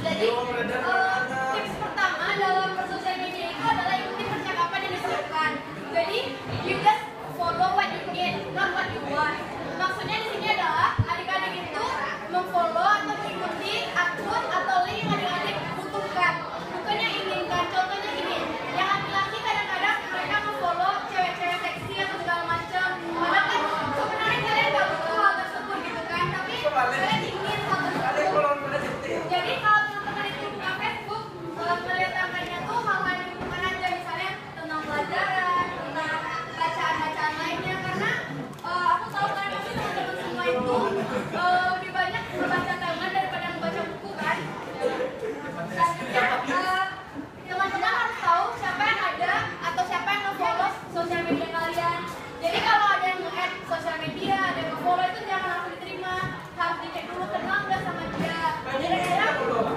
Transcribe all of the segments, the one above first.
Jadi tips pertama dalam bersosial media itu adalah ikuti percakapan yang diserukan. Jadi you just follow what you need, not what you want. Maksudnya di sini adalah adik-adik itu memfollow atau mengikuti akun atau link yang adik-adik butuhkan, bukan yang inginkan. Contohnya gini, yang laki-laki kadang-kadang mereka memfollow cewek-cewek seksi atau segala macam. Padahal kan sebenarnya kalian nggak butuh hal tersebut gitu kan, tapi kalian ingin hal tersebut. Jadi kalau teman-teman itu buka Facebook, melihat tampilannya tuh hal-hal yang dibutuhkan aja, misalnya tentang pelajaran, tentang bacaan-bacaan lainnya. Karena aku tahu kan pasti teman-teman semua itu lebih banyak membaca taman daripada membaca buku kan. Selanjutnya teman-teman harus tahu siapa yang ada atau siapa yang nge-follow sosial media kalian. Jadi kalau ada yang nge-add sosial media, ada yang nge-follow, itu jangan langsung diterima, harus dicek dulu kenal nggak sama dia. Kira-kira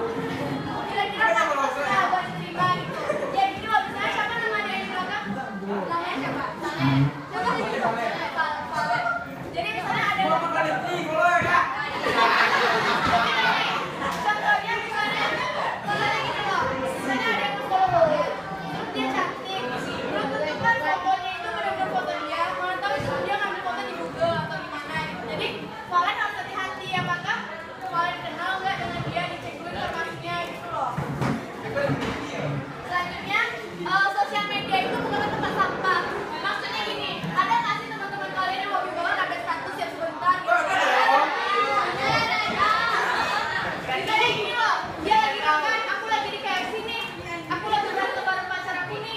buat diterima gitu. Ya gini loh, misalnya siapa nama dia di belakang? Namanya siapa? Coba sih dong. Jadi misalnya ada contohnya misalnya gini loh, misalnya ada yang nge-follow dia, terus dia cantik, belum tentu kan fotonya itu benar-benar foto dia, mana tahu itu dia ngambil foto di Google atau gimana. Jadi kalian harus hati-hati apakah kalian kenal nggak dengan dia, dicek dulu informasinya gitu loh. Selanjutnya sosial media itu bukan tempat sampah. Maksudnya gini, ada nggak sih teman-teman kalian yang hobi banget update status yang sebentar gitu? Misalnya gini loh, dia lagi makan, aku lagi di KFC nih, aku lagi berantem lebaran pacar aku nih.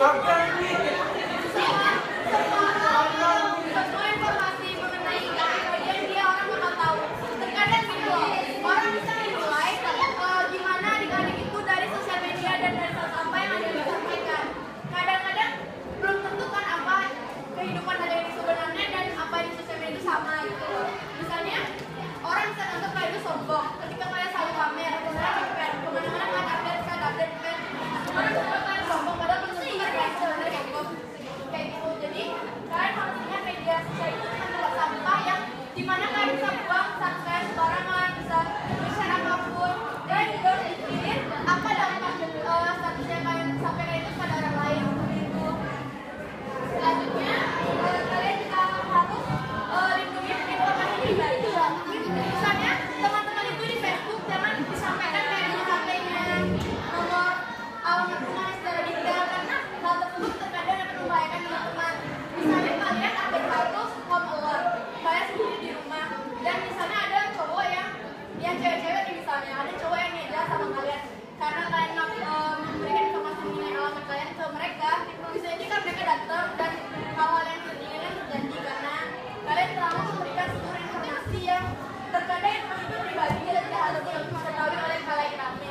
Semua informasi mengenai kepribadian dia orang bakal tahu. Terkadang gini loh, orang bisa menilai gimana adik-adik itu dari sosial media dan dari apa yang ada disampaikan. Kadang-kadang belum tentu kan apa kehidupan adik-adik sebenarnya dan apa di sosial media itu sama gitu loh. Misalnya orang bisa anggap kayak itu sombong ketika kalian selalu pamer, kemana-mana kan update kan. Orang bisa anggap kalian sombong padahal belum tentu kan kalian sebenarnya kayak gitu. Jadi kalian harus ingat media sosial itu bukan tempat sampah yang dimana kalian bisa buang saat kalian sembarangan, bisa share apapun, dan juga harus dipikirin apa dampak status yang kalian sampaikan itu pada orang lain seperti itu. Selanjutnya kalian juga harus lindungi informasi pribadi. Misalnya teman-teman itu di Facebook jangan disampaikan kayak nomor HP-nya, nomor alamat rumahnya secara detail, karena hal tersebut terkadang dapat membahayakan teman-teman. Misalnya kalian update status home alone, kalian sendiri di rumah, dan misalnya ada cowok yang cewek-cewek nih, misalnya ada cowok yang ngejar sama kalian karena kalian memberikan informasi mengenai alamat kalian ke mereka, bisa jadi kan mereka datang dan hal-hal yang terjadi terjadi karena kalian terlalu memberikan seluruh informasi yang terkadang informasi itu pribadi dan tidak harus diketahui oleh kalian ramai.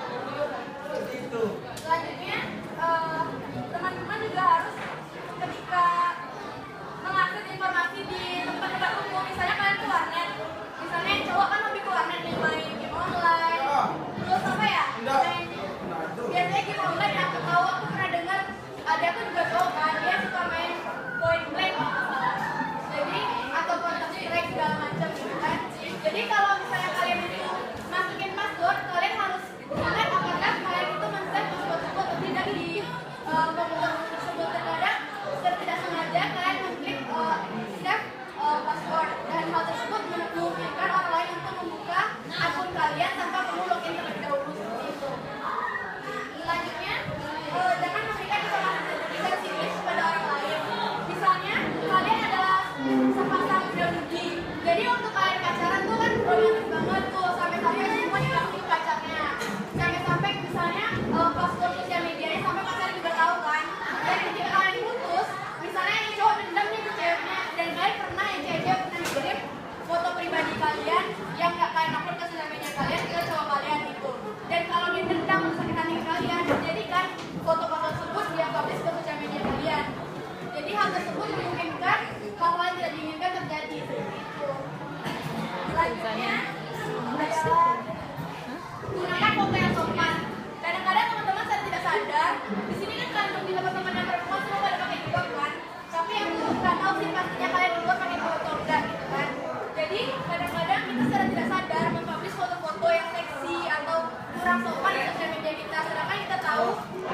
Selanjutnya teman-teman juga harus ketika mengakses informasi di tempat-tempat umum, misalnya kalian ke warnet, misalnya cowok kan lebih ke warnet nih, main game online, terus apa ya, biasanya game online yang aku tahu, aku pernah dengar ada aku juga cowok kan, dia suka main point blank jadi atau counter strike segala macam gitu kan. Jadi kalau misalnya kalian itu masukin password, kalian harus ingat apakah kalian itu men-save password tersebut atau tidak di komputer tersebut. Terkadang secara tidak sengaja kalian mengklik save password dan hal tersebut memungkinkan orang lain untuk membuka akun kalian tanpa perlu login terlebih dahulu seperti itu. Selanjutnya jangan memberikan informasi sensitif kepada orang lain. Misalnya kalian adalah sepasang udah-udah, jadi untuk kalian pacaran tuh kan romantis banget tuh, sampai-sampai semua dikasih pacarnya, sampai-sampai misalnya password sosial medianya sampai pacarnya juga tahu kan. Dan ketika kalian putus, misalnya yang cowok dendam nih ke ceweknya, dan kalian pernah yang cewek pernah ngirim foto pribadi kalian yang nggak kalian upload ke sosial media kalian ke cowok kalian itu, dan kalau dia dendam sakit hati kalian, jadikan foto-foto tersebut dia publish ke sosial media kalian. Jadi hal tersebut memungkinkan hal-hal yang tidak diinginkan terjadi seperti itu. Selanjutnya adalah gunakan foto yang sopan. Kadang-kadang teman-teman saya tidak sadar, di sini kan kalian bisa teman-teman yang perempuan semua pada pakai jilbab kan, tapi yang nggak tahu sih pastinya kalian di luar pakai foto enggak gitu kan. Jadi kadang-kadang kita secara tidak sadar mempublish foto-foto yang seksi atau kurang sopan di sosial media kita, sedangkan kita tahu